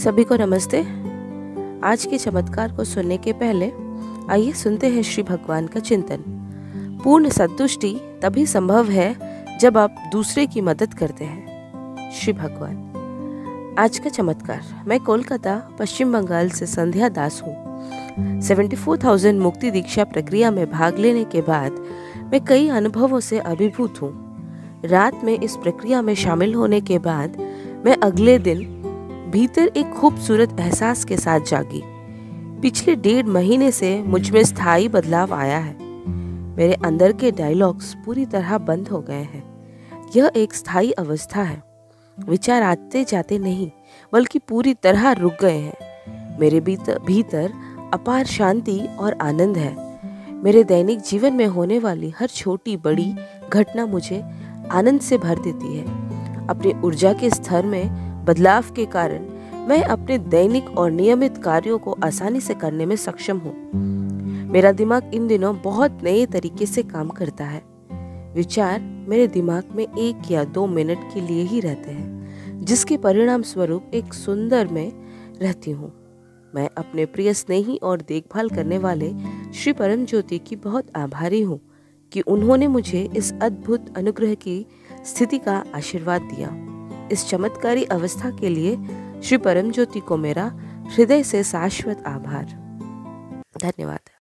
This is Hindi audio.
सभी को नमस्ते। आज के चमत्कार को सुनने के पहले आइए सुनते हैं श्री भगवान का चिंतन। पूर्ण संतुष्टि तभी संभव है जब आप दूसरे की मदद करते हैं। श्री भगवान। आज का चमत्कार। मैं कोलकाता पश्चिम बंगाल से संध्या दास हूँ। 74,000 मुक्ति दीक्षा प्रक्रिया में भाग लेने के बाद मैं कई अनुभवों से अभिभूत हूँ। रात में इस प्रक्रिया में शामिल होने के बाद मैं अगले दिन भीतर एक खूबसूरत एहसास के साथ जागी। पिछले 1.5 महीने से मुझ में स्थायी बदलाव आया है। मेरे अंदर के डायलॉग्स पूरी तरह बंद हो गए हैं। यह एक स्थायी अवस्था है। विचार आते जाते नहीं बल्कि पूरी तरह रुक गए हैं। मेरे भीतर अपार शांति और आनंद है। मेरे दैनिक जीवन में होने वाली हर छोटी बड़ी घटना मुझे आनंद से भर देती है। अपनी ऊर्जा के स्तर में बदलाव के कारण मैं अपने दैनिक और नियमित कार्यों को आसानी से करने में सक्षम हूँ। मेरा दिमाग इन दिनों बहुत नए तरीके से काम करता है। विचार मेरे दिमाग में 1 या 2 मिनट के लिए ही रहते हैं, जिसके परिणाम स्वरूप एक सुंदर में रहती हूँ। मैं अपने प्रिय स्नेही और देखभाल करने वाले श्री परम ज्योति की बहुत आभारी हूँ कि उन्होंने मुझे इस अद्भुत अनुग्रह की स्थिति का आशीर्वाद दिया। इस चमत्कारी अवस्था के लिए श्री परम ज्योति को मेरा हृदय से शाश्वत आभार। धन्यवाद।